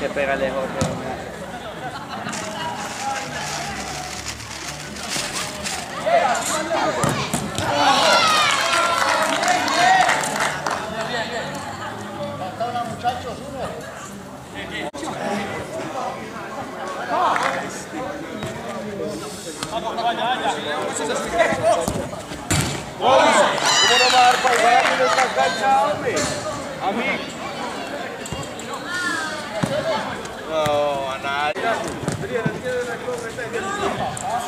que pega lejos. ¿Cómo no va a dar para jugar en esta cancha, hombre? A mí. No, a nadie.